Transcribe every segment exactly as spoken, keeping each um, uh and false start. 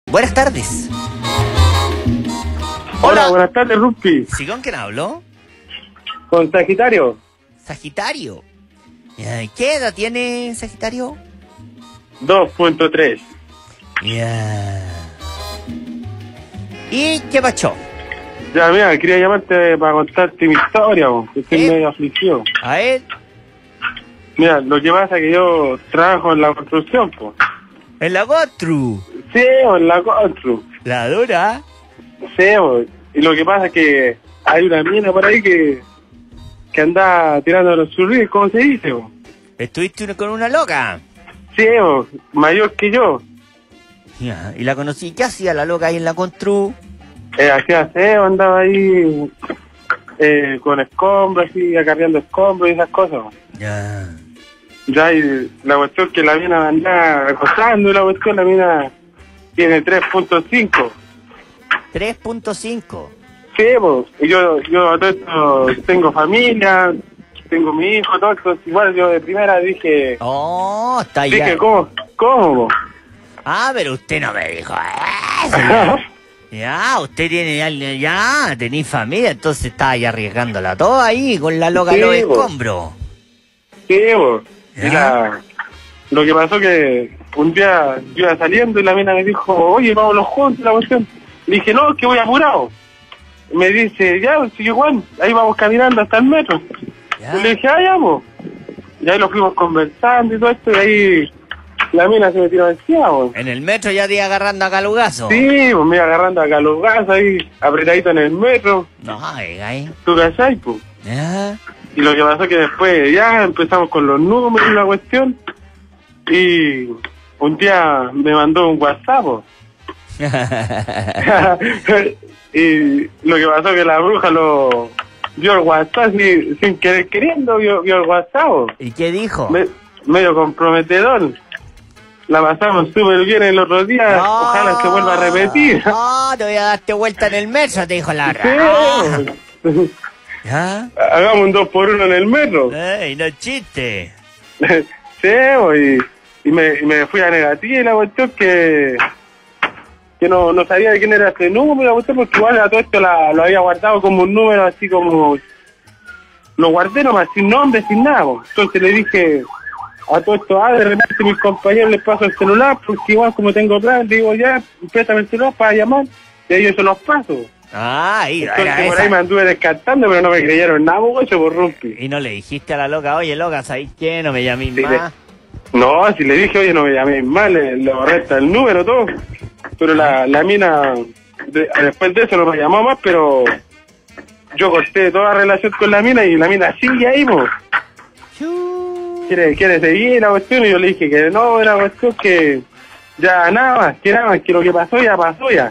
Buenas tardes. Hola, Hola. buenas tardes, Rumpi. ¿Sí con quién hablo? Con Sagitario. Sagitario. Ya, ¿qué edad tiene Sagitario? dos punto tres. Ya. ¿Y qué pasó? Ya, mira, quería llamarte para contarte mi historia, bo, que estoy ¿Eh? medio afligido. A ver, Mira, lo que pasa es que yo trabajo en la construcción, pues. en la Gotru. Sí, bo, en la constru. La dura. Sí, bo, y lo que pasa es que hay una mina por ahí que, que anda tirando los churris, ¿cómo se dice, bo? ¿Estuviste uno con una loca? Sí, bo, mayor que yo. Ya, y la conocí. ¿Qué hacía la loca ahí en la Constru? Eh, hacía aseo, andaba ahí eh, con escombros, así, acarreando escombros y esas cosas, bo. Ya. Ya, y la cuestión que la mina anda acosando, y la cuestión, la mina tiene tres punto cinco. tres punto cinco. Sí, pues, y yo, yo a todo esto tengo familia, tengo mi hijo, todo esto, igual yo de primera dije, Oh, está ya. dije, ¿cómo? ¿Cómo? Ah, pero usted no me dijo eso. Ya, Ya, usted tiene ya, ya tenés familia, entonces está ahí arriesgándola todo ahí con la loca Sí, los bo. escombros. Sí, pues, y Ya. la, lo que pasó que un día yo iba saliendo y la mina me dijo, oye, vámonos juntos, la cuestión. Le dije, no, que voy apurado. Me dice, ya, sigue Juan, ahí vamos caminando hasta el metro. Ya. Y le dije, ah, ya, po. Y ahí lo fuimos conversando y todo esto, y ahí la mina se me tiró encima, po. En el metro ya te iba agarrando a calugazo. Sí, pues me iba agarrando acá los gases ahí, apretadito en el metro, No, oiga, ahí. tú cachai, pues. Ya. Y lo que pasó que después ya empezamos con los números y la cuestión, y un día me mandó un WhatsApp, po. Y lo que pasó que la bruja lo vio el WhatsApp y, sin querer queriendo, vio, vio el WhatsApp, po. ¿Y qué dijo? Me- medio comprometedor. La pasamos súper bien el otro día, No. ojalá se vuelva a repetir. No, te voy a darte vuelta en el metro, te dijo la Sí, rara. ¿Ya? hagamos un dos por uno en el metro. Ey, no chiste. Sí, y, y, me, y me fui a negativa y la cuestión que que no, no sabía de quién era este número, la cuestión, porque igual a todo esto la, lo había guardado como un número así como... Lo guardé nomás, sin nombre, sin nada, po. Entonces le dije a todo esto, ah, de repente mis compañeros les paso el celular, porque igual como tengo plan, digo ya, préstame el celular para llamar, y ahí yo se los paso. Ah, ahí, Entonces era por esa. ahí me anduve descartando, pero no me creyeron nada, mucho por Rumpi. Y no le dijiste a la loca, oye loca, ¿sabes qué? No me llaméis Sí, más. No, si le dije, oye, no me llamé mal, le, le borré hasta el número, todo. Pero la, la mina, de- después de eso no me llamó más, pero yo corté toda relación con la mina y la mina sigue ahí, pues. Chu. Quiere, quiere seguir la cuestión y yo le dije que no, era cuestión que ya nada más, que nada más, que lo que pasó ya pasó ya.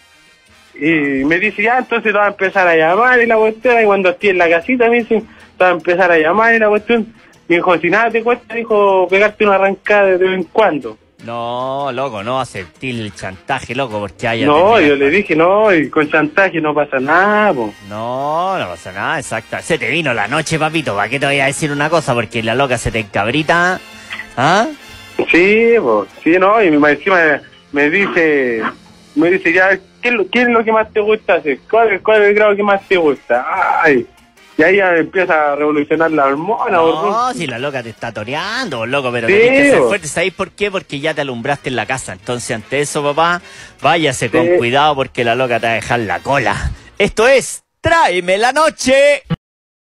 Y me dice, ya, entonces te va a empezar a llamar y la cuestión, y cuando estoy en la casita me dice, te va a empezar a llamar y la cuestión. Me dijo, si nada te cuesta, dijo, pegarte una arrancada de vez en cuando. No, loco, no acepté el chantaje, loco, porque haya... No, tenido- yo le dije, no, y con chantaje no pasa nada, po. No, no pasa nada, exacto. Se te vino la noche, papito, ¿para qué te voy a decir una cosa? Porque la loca se te encabrita. ¿Ah? Sí, po, sí, no, y más encima me, me dice, me dice, ya, ¿qué es, lo, ¿qué es lo que más te gusta hacer? ¿Cuál, ¿Cuál es el grado que más te gusta? Ay, y ahí ya empieza a revolucionar la hormona, po. No, si la loca te está toreando, loco, pero Sí, tenés que ser bo. fuerte. ¿Sabéis por qué? Porque ya te alumbraste en la casa. Entonces, ante eso, papá, váyase con Sí. cuidado porque la loca te va a dejar la cola. Esto es Tráeme la Noche.